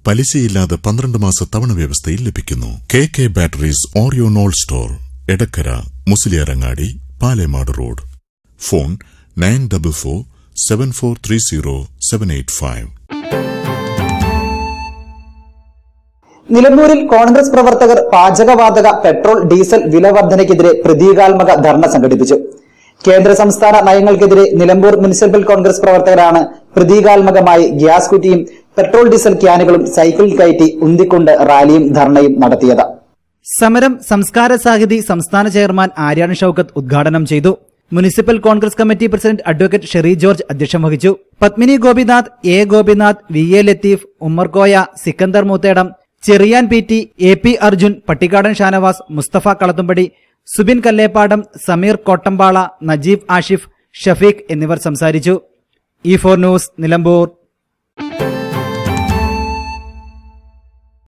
പലിശയില്ലാതെ 12 മാസ തവണ വ്യവസ്ഥയിൽ ലഭിക്കുന്നു. KK batteries Orion all store, Edakkara, Musliyarangadi, Palemad road. Phone 9447430785. നിലമ്പൂരിൽ കോൺഗ്രസ് പ്രവർത്തകർ പാചകവാതക, പെട്രോൾ, ഡീസൽ വില വർധനയ്ക്കെതിരെ പ്രതീകാത്മക ധർണ സംഘടിപ്പിച്ചു. കേന്ദ്ര സംസ്ഥാന നയങ്ങൾക്കെതിരെ നിലമ്പൂർ മുനിസിപ്പൽ കോൺഗ്രസ് പ്രവർത്തകരാണ് പ്രതീകാത്മകമായി ഗ്യാസ് കുറ്റിയും പെട്രോൾ ഡീസൽ ക്യാനുകളും സൈക്കിളിൽ കയറ്റി ഉന്തിക്കൊണ്ട് റാലിയും ധർണയും നടത്തിയത്. സമരം സംസ്കാര സാഹിതി സംസ്ഥാന ചെയർമാൻ ആര്യാൺ ഷൌക്കത്ത് ഉദ്ഘാടനം ചെയ്തു. Municipal Congress committee president advocate Sherry George അധ്യക്ഷം വഹിച്ചു. Padmini Gopinath, A Gopinath, VA Latheef, Ummerkoya, Sikkandar Moothedam, Cheriyan PT, AP Arjun, Pattikkadan Shanavas, Musthafa Kalathumpadi, Subin Kallepadam, Sameer Kottampala, Najeeb Ashif, Shafeeq എന്നിവർ സംസാരിച്ചു. E4 news, Nilambur.